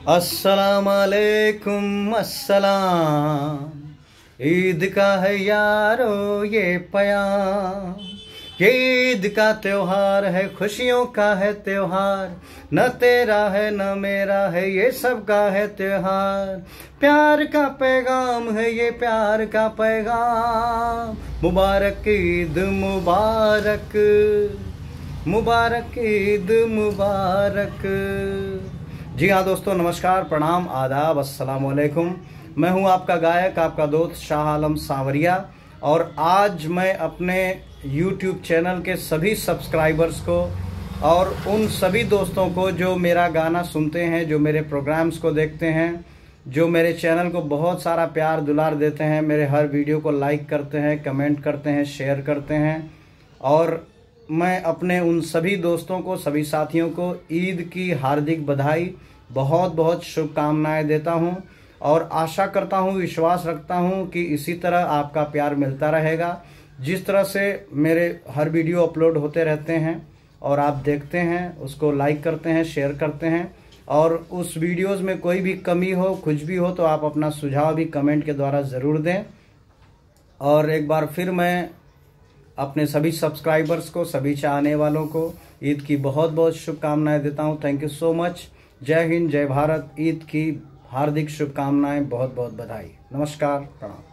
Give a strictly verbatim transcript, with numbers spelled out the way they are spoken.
अस्सलाम वालेकुम अस्सलाम। ईद का है यारो ये प्यार, ये ईद का त्योहार है, खुशियों का है त्योहार। न तेरा है न मेरा है, ये सबका है त्योहार। प्यार का पैगाम है ये, प्यार का पैगाम। मुबारक ईद मुबारक, मुबारक ईद मुबारक। जी हाँ दोस्तों, नमस्कार, प्रणाम, आदाब, अस्सलाम वालेकुम। मैं हूँ आपका गायक, आपका दोस्त शाह आलम सांवरिया। और आज मैं अपने यूट्यूब चैनल के सभी सब्सक्राइबर्स को और उन सभी दोस्तों को जो मेरा गाना सुनते हैं, जो मेरे प्रोग्राम्स को देखते हैं, जो मेरे चैनल को बहुत सारा प्यार दुलार देते हैं, मेरे हर वीडियो को लाइक करते हैं, कमेंट करते हैं, शेयर करते हैं, और मैं अपने उन सभी दोस्तों को, सभी साथियों को ईद की हार्दिक बधाई, बहुत बहुत शुभकामनाएं देता हूं। और आशा करता हूं, विश्वास रखता हूं कि इसी तरह आपका प्यार मिलता रहेगा। जिस तरह से मेरे हर वीडियो अपलोड होते रहते हैं और आप देखते हैं, उसको लाइक करते हैं, शेयर करते हैं, और उस वीडियोस में कोई भी कमी हो, कुछ भी हो, तो आप अपना सुझाव भी कमेंट के द्वारा ज़रूर दें। और एक बार फिर मैं अपने सभी सब्सक्राइबर्स को, सभी चाहने वालों को ईद की बहुत बहुत शुभकामनाएं देता हूं। Thank you so much. जय हिंद, जय भारत। ईद की हार्दिक शुभकामनाएं, बहुत बहुत बधाई। नमस्कार, प्रणाम।